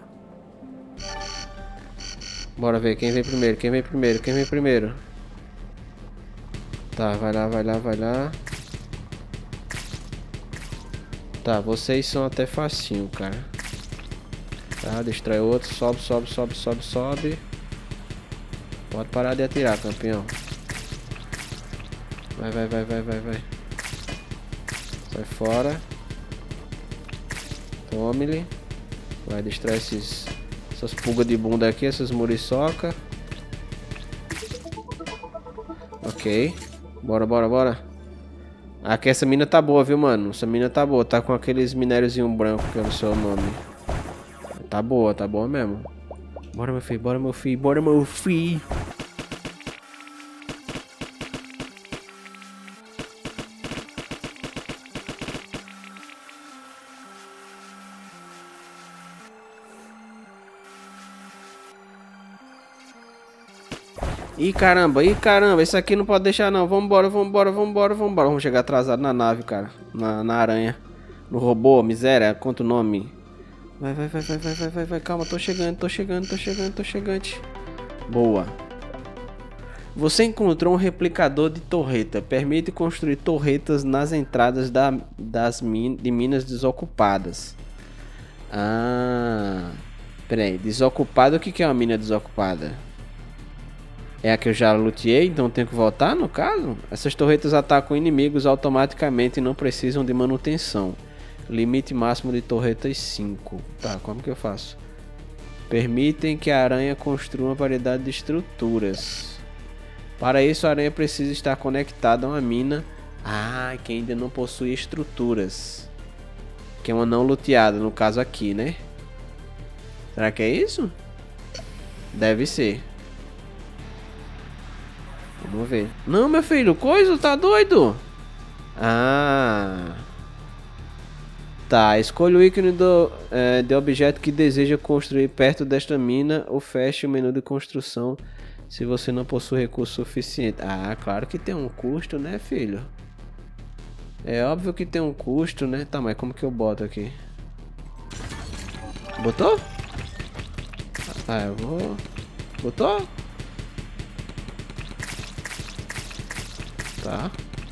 Bora ver quem vem primeiro, quem vem primeiro, quem vem primeiro. Tá, vai lá, vai lá, vai lá. Tá, vocês são até facinho, cara. Tá, destrói outro, sobe, sobe, sobe, sobe, sobe. Pode parar de atirar, campeão. Vai, vai, vai, vai, vai, vai. Sai fora. Tome-lhe. Vai distrair esses, essas pulgas de bunda aqui, essas muriçoca. Ok. Bora, bora, bora. Aqui essa mina tá boa, viu, mano? Essa mina tá boa. Tá com aqueles minériozinho branco, que é o seu nome. Tá boa, tá boa mesmo. Bora, meu filho, bora, meu filho, bora, meu filho. Ih, caramba, ih, caramba, isso aqui não pode deixar não. Vambora, vambora, vambora, vambora. Vamos chegar atrasado na nave, cara. Na, na aranha. No robô, miséria, conta o nome. Vai, vai, vai, vai, vai, vai, vai, vai. Calma, tô chegando, tô chegando, tô chegando, tô chegando. Boa. Você encontrou um replicador de torreta. Permite construir torretas nas entradas da, das min, de minas desocupadas. Ah. Pera aí, desocupada, o que, que é uma mina desocupada? É a que eu já luteei, então tenho que voltar no caso? Essas torretas atacam inimigos automaticamente e não precisam de manutenção. Limite máximo de torretas cinco. Tá, como que eu faço? Permitem que a aranha construa uma variedade de estruturas. Para isso a aranha precisa estar conectada a uma mina. Ah, que ainda não possui estruturas. Que é uma não luteada, no caso aqui, né? Será que é isso? Deve ser. Vamos ver. Não, meu filho, coisa, tá doido? Ah. Tá, escolha o ícone do, é, de objeto que deseja construir perto desta mina ou feche o menu de construção se você não possui recurso suficiente. Ah, claro que tem um custo, né, filho? É óbvio que tem um custo, né? Tá, mas como que eu boto aqui? Botou? Ah, eu vou... Botou? Tá.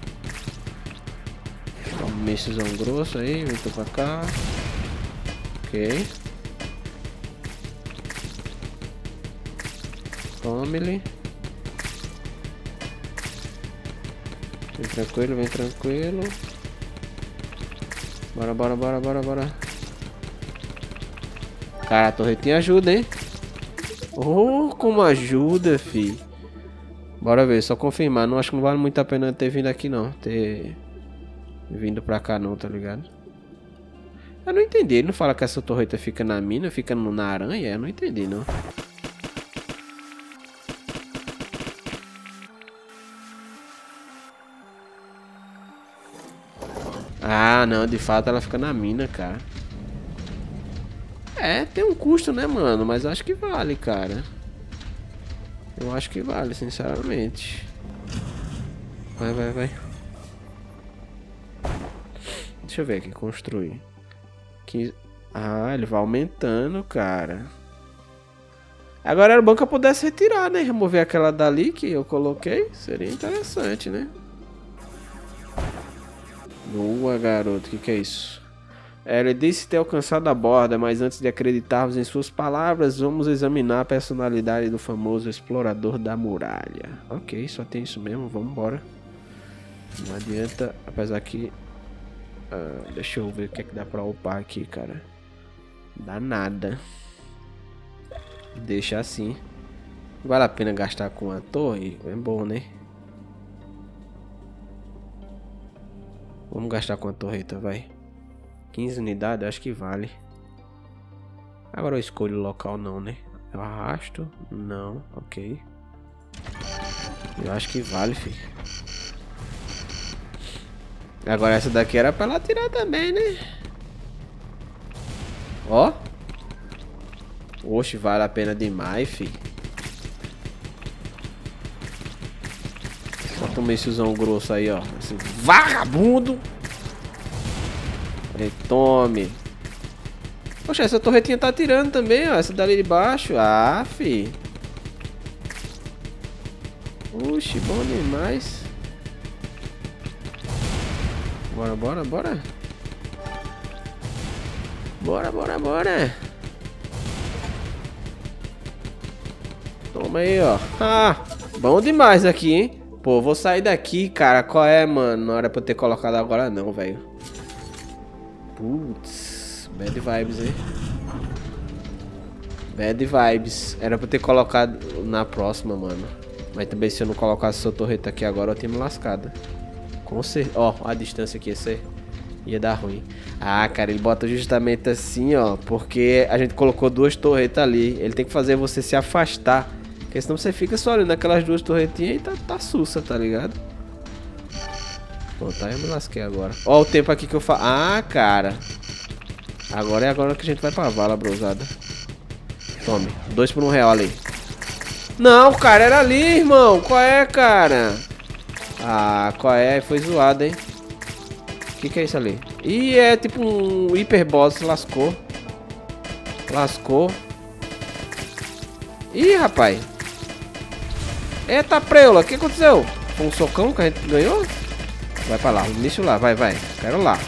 Dá um mísselzão grosso aí, vem pra cá. Ok. Tome-lhe. Vem tranquilo, vem tranquilo. Bora, bora, bora, bora, bora. Cara, a torretinha ajuda, hein? Oh, como ajuda, fi. Bora ver, só confirmar. Não acho que não vale muito a pena ter vindo aqui, não. Ter vindo pra cá, não, tá ligado? Eu não entendi. Ele não fala que essa torreta fica na mina, fica no, na aranha? Eu não entendi, não. Ah, não. De fato, ela fica na mina, cara. É, tem um custo, né, mano? Mas acho que vale, cara. Eu acho que vale, sinceramente. Vai, vai, vai. Deixa eu ver aqui, construir. quinze... Ah, ele vai aumentando, cara. Agora era bom que eu pudesse retirar, né? Remover aquela dali que eu coloquei. Seria interessante, né? Boa, garoto. O que, que é isso? Ele disse ter alcançado a borda, mas antes de acreditarmos em suas palavras, vamos examinar a personalidade do famoso explorador da muralha. Ok, só tem isso mesmo, vamos embora. Não adianta, apesar que... Uh, deixa eu ver o que é que dá pra upar aqui, cara. Dá nada. Deixa assim. Vale a pena gastar com a torre? É bom, né? Vamos gastar com a torreta, vai. quinze unidades, acho que vale. Agora eu escolho o local não, né? Eu arrasto? Não, ok. Eu acho que vale, filho. Agora essa daqui era pra ela atirar também, né? Ó. Oxe, vale a pena demais, fi. Bota um míssilzão grosso aí, ó. Assim, vagabundo! Aí, tome. Poxa, essa torretinha tá atirando também, ó. Essa dali de baixo. Ah, fi. Oxi, bom demais. Bora, bora, bora. Bora, bora, bora. Toma aí, ó. Ah, bom demais aqui, hein. Pô, vou sair daqui, cara. Qual é, mano? Não era pra eu ter colocado agora não, velho. Putz, bad vibes, hein. Bad vibes. Era pra eu ter colocado na próxima, mano. Mas também se eu não colocasse essa torreta aqui agora, eu tinha me lascado. Com certeza. Ó, a distância aqui, esse ia dar ruim. Ah, cara, ele bota justamente assim, ó. Porque a gente colocou duas torretas ali. Ele tem que fazer você se afastar. Porque senão você fica só olhando aquelas duas torretinhas e tá, tá sussa, tá ligado? Pronto, aí eu me lasquei agora. Ó o tempo aqui que eu faço. Ah, cara. Agora é agora que a gente vai pra vala, brosada. Tome. Dois por um real ali. Não, cara, era ali, irmão. Qual é, cara? Ah, qual é? Foi zoado, hein? O que que é isso ali? Ih, é tipo um hiper boss. Lascou. Lascou. Ih, rapaz. Eita, preula. O que aconteceu? Foi um socão que a gente ganhou? Vai pra lá. Deixa lá. Vai, vai. Quero lá.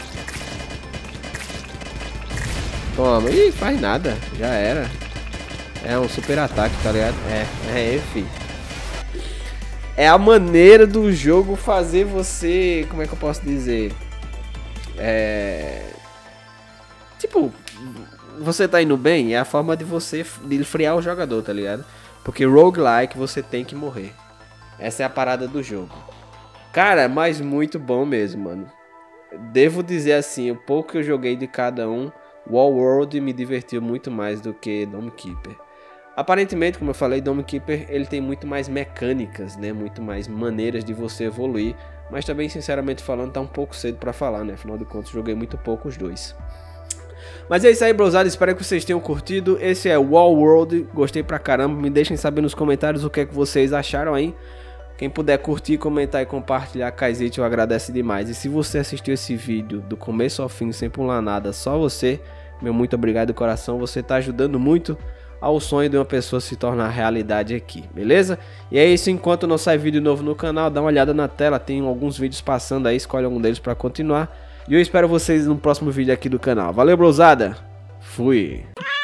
Toma. Ih, faz nada. Já era. É um super ataque, tá ligado? É, é, fi. É a maneira do jogo fazer você... Como é que eu posso dizer? É... Tipo, você tá indo bem, é a forma de você de frear o jogador, tá ligado? Porque roguelike você tem que morrer. Essa é a parada do jogo. Cara, mas muito bom mesmo, mano. Devo dizer assim, o pouco que eu joguei de cada um, Wall World me divertiu muito mais do que Dome Keeper. Aparentemente, como eu falei, Dome Keeper ele tem muito mais mecânicas, né? Muito mais maneiras de você evoluir. Mas também, sinceramente falando, tá um pouco cedo pra falar, né? Afinal de contas, joguei muito pouco os dois. Mas é isso aí, brosada. Espero que vocês tenham curtido. Esse é Wall World. Gostei pra caramba. Me deixem saber nos comentários o que é que vocês acharam aí. Quem puder curtir, comentar e compartilhar, Kaizit, eu agradeço demais. E se você assistiu esse vídeo do começo ao fim, sem pular nada, só você, meu muito obrigado de coração. Você tá ajudando muito ao sonho de uma pessoa se tornar realidade aqui, beleza? E é isso, enquanto não sai vídeo novo no canal, dá uma olhada na tela, tem alguns vídeos passando aí, escolhe algum deles pra continuar. E eu espero vocês no próximo vídeo aqui do canal. Valeu, brosada! Fui!